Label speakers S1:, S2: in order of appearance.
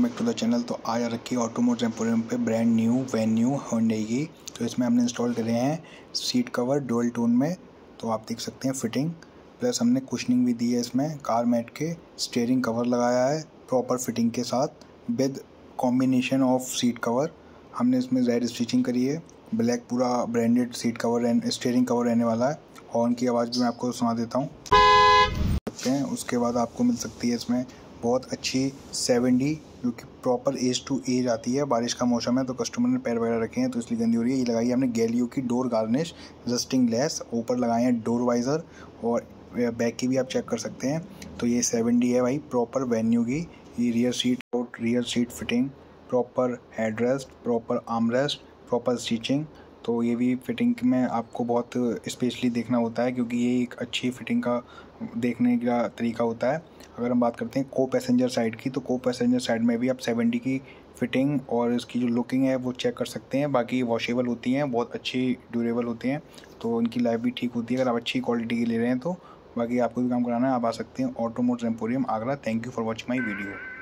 S1: Back to the channel. तो आज आ रखी है ऑटोमोटिव एम्पोरियम पे ब्रांड न्यू वेन्यू होंडई की। तो इसमें हमने इंस्टॉल करे हैं सीट कवर डुअल टोन में, तो आप देख सकते हैं फिटिंग, प्लस हमने कुशनिंग भी दी है इसमें, कार मैट के स्टीयरिंग कवर लगाया है प्रॉपर फिटिंग के साथ with combination of seat cover. हमने इसमें रेड स्टिचिंग करी है, ब्लैक पूरा branded seat cover and steering cover रहने वाला है। हॉर्न की आवाज़ भी मैं आपको सुना देता हूँ। उसके बाद आपको मिल सकती है इसमें बहुत अच्छी 7D जो कि प्रॉपर एज टू एज आती है। बारिश का मौसम है तो कस्टमर ने पैर वगैरह रखे हैं तो इसलिए गंदी हो रही है। ये लगाई है हमने गैलियो की डोर गार्निश रस्टिंग ग्लास, ऊपर लगाए हैं डोर वाइज़र और बैक की भी आप चेक कर सकते हैं। तो ये 7D है भाई, प्रॉपर वेन्यू की। ये rear seat fitting, proper headrest, proper armrest, proper stitching. तो ये भी फिटिंग में आपको बहुत स्पेशली देखना होता है क्योंकि ये एक अच्छी फिटिंग का देखने का तरीका होता है। अगर हम बात करते हैं को पैसेंजर साइड की, तो को पैसेंजर साइड में भी आप 7D की फिटिंग और इसकी जो लुकिंग है वो चेक कर सकते हैं। बाकी वॉशेबल होती हैं, बहुत अच्छी ड्यूरेबल होती हैं, तो इनकी लाइफ भी ठीक होती है अगर आप अच्छी क्वालिटी की ले रहे हैं तो। बाकी आपको भी काम कराना है, आप आ सकते हैं automotive emporium Agra. Thank you for watching my video.